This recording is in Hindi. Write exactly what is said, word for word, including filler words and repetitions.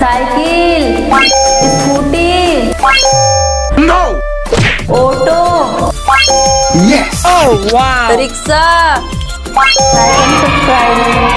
Cycle, scooty, no, auto, yes, oh वाह, रिक्शा। Like and subscribe.